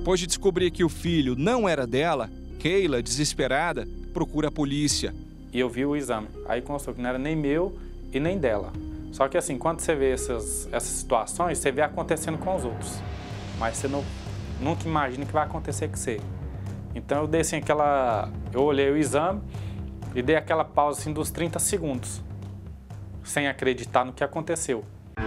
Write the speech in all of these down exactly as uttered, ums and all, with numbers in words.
Depois de descobrir que o filho não era dela, Keila, desesperada, procura a polícia. E eu vi o exame. Aí constou que não era nem meu e nem dela. Só que assim, quando você vê essas, essas situações, você vê acontecendo com os outros. Mas você não, nunca imagina que vai acontecer com você. Então eu dei assim aquela... Eu olhei o exame e dei aquela pausa assim dos trinta segundos. Sem acreditar no que aconteceu.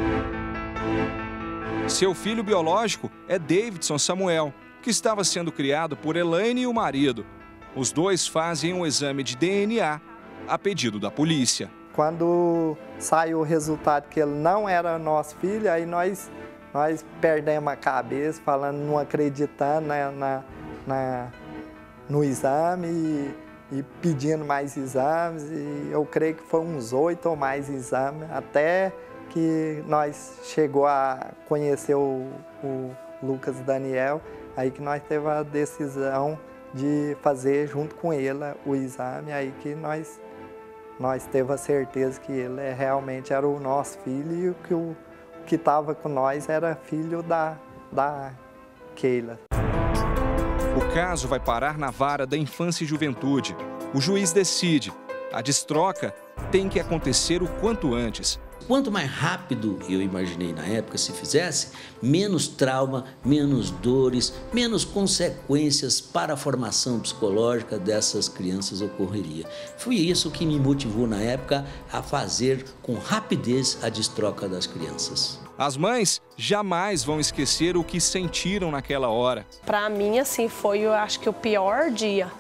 Seu filho biológico é Davidson Samuel, que estava sendo criado por Elaine e o marido. Os dois fazem um exame de D N A a pedido da polícia. Quando saiu o resultado que ele não era nosso filho, aí nós, nós perdemos a cabeça, falando, não acreditando na, na, na, no exame e, e pedindo mais exames. E eu creio que foi uns oito ou mais exames, até que nós chegou a conhecer o, o Lucas Daniel, aí que nós teve a decisão de fazer junto com ele o exame, aí que nós, nós teve a certeza que ele realmente era o nosso filho e que o que estava com nós era filho da, da Keila. O caso vai parar na vara da infância e juventude. O juiz decide. A destroca tem que acontecer o quanto antes. Quanto mais rápido, eu imaginei na época, se fizesse, menos trauma, menos dores, menos consequências para a formação psicológica dessas crianças ocorreria. Foi isso que me motivou na época a fazer com rapidez a destroca das crianças. As mães jamais vão esquecer o que sentiram naquela hora. Para mim, assim, foi, eu acho que o pior dia.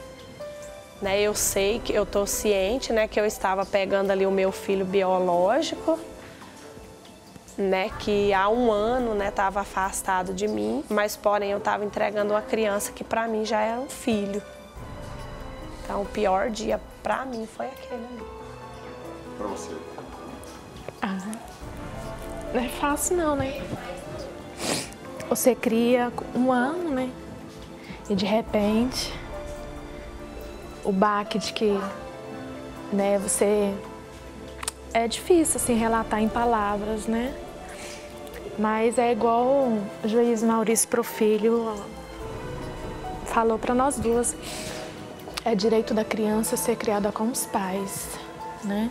Né, eu sei que eu estou ciente, né, que eu estava pegando ali o meu filho biológico, né, que há um ano estava, né, afastado de mim, mas porém eu estava entregando uma criança que para mim já era um filho. Então o pior dia para mim foi aquele ali. Para você? Ah, não é fácil não, né? Você cria um ano, né, e de repente... o baque de que, né, você... É difícil, assim, relatar em palavras, né? Mas é igual o juiz Maurício Profilho falou para nós duas. É direito da criança ser criada com os pais, né?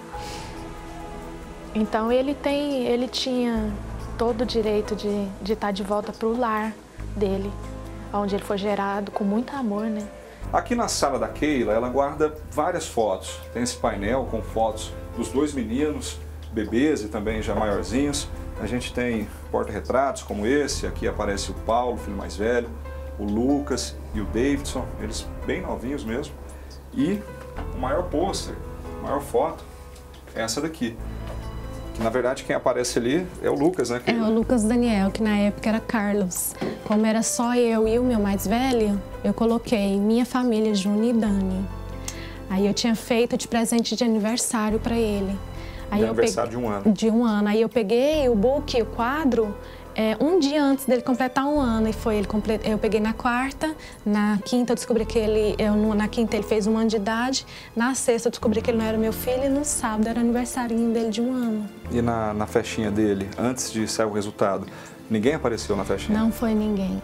Então ele tem, ele tinha todo o direito de, de estar de volta para o lar dele, onde ele foi gerado com muito amor, né? Aqui na sala da Keila, ela guarda várias fotos. Tem esse painel com fotos dos dois meninos, bebês e também já maiorzinhos. A gente tem porta-retratos como esse, aqui aparece o Paulo, filho mais velho, o Lucas e o Davidson, eles bem novinhos mesmo. E o maior pôster, a maior foto, é essa daqui. Que na verdade quem aparece ali é o Lucas, né? É o Lucas Daniel, que na época era Carlos. Como era só eu e o meu mais velho, eu coloquei minha família, Júnior e Dani. Aí eu tinha feito de presente de aniversário para ele. Aí de eu aniversário peguei, de um ano. De um ano. Aí eu peguei o book, o quadro, é, um dia antes dele completar um ano. E foi ele complet... eu peguei na quarta, na quinta eu descobri que ele, eu, na quinta ele fez um ano de idade, na sexta eu descobri que ele não era meu filho e no sábado era aniversário dele de um ano. E na, na festinha dele, antes de sair o resultado, ninguém apareceu na festinha? Não foi ninguém.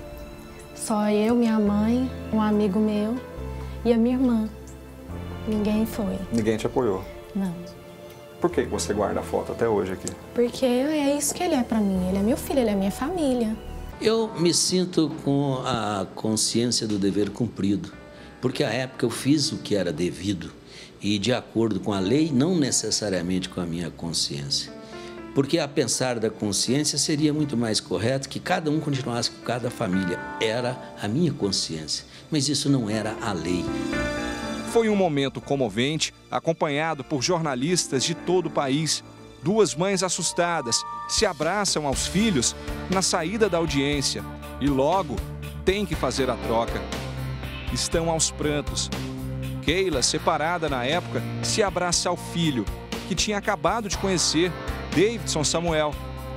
Só eu, minha mãe, um amigo meu e a minha irmã. Ninguém foi. Ninguém te apoiou? Não. Por que você guarda a foto até hoje aqui? Porque é isso que ele é pra mim. Ele é meu filho, ele é minha família. Eu me sinto com a consciência do dever cumprido, porque à época eu fiz o que era devido e de acordo com a lei, não necessariamente com a minha consciência. Porque a pensar da consciência seria muito mais correto que cada um continuasse com cada família. Era a minha consciência, mas isso não era a lei. Foi um momento comovente, acompanhado por jornalistas de todo o país. Duas mães assustadas se abraçam aos filhos na saída da audiência e logo têm que fazer a troca. Estão aos prantos. Keila, separada na época, se abraça ao filho, que tinha acabado de conhecer, Davidson Samuel.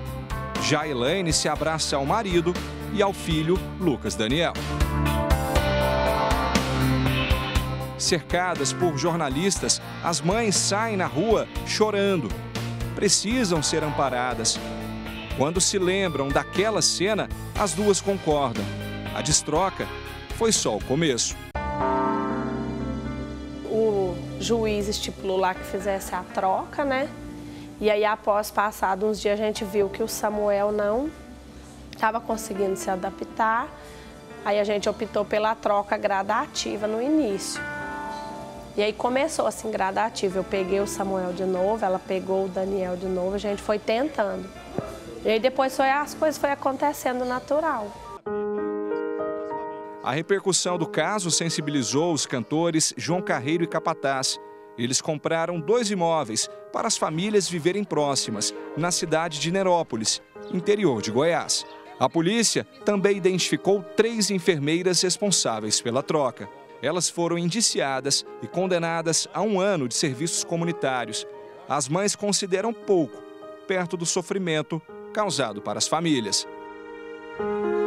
Já Elaine se abraça ao marido e ao filho, Lucas Daniel. Cercadas por jornalistas, as mães saem na rua chorando. Precisam ser amparadas. Quando se lembram daquela cena, as duas concordam. A destroca foi só o começo. O juiz estipulou lá que fizesse a troca, né? E aí, após passado uns dias, a gente viu que o Samuel não estava conseguindo se adaptar. Aí a gente optou pela troca gradativa no início. E aí começou assim, gradativo. Eu peguei o Samuel de novo, ela pegou o Daniel de novo, a gente foi tentando. E aí depois foi, as coisas foram acontecendo natural. A repercussão do caso sensibilizou os cantores João Carreiro e Capataz. Eles compraram dois imóveis para as famílias viverem próximas, na cidade de Nerópolis, interior de Goiás. A polícia também identificou três enfermeiras responsáveis pela troca. Elas foram indiciadas e condenadas a um ano de serviços comunitários. As mães consideram pouco, perto do sofrimento causado para as famílias.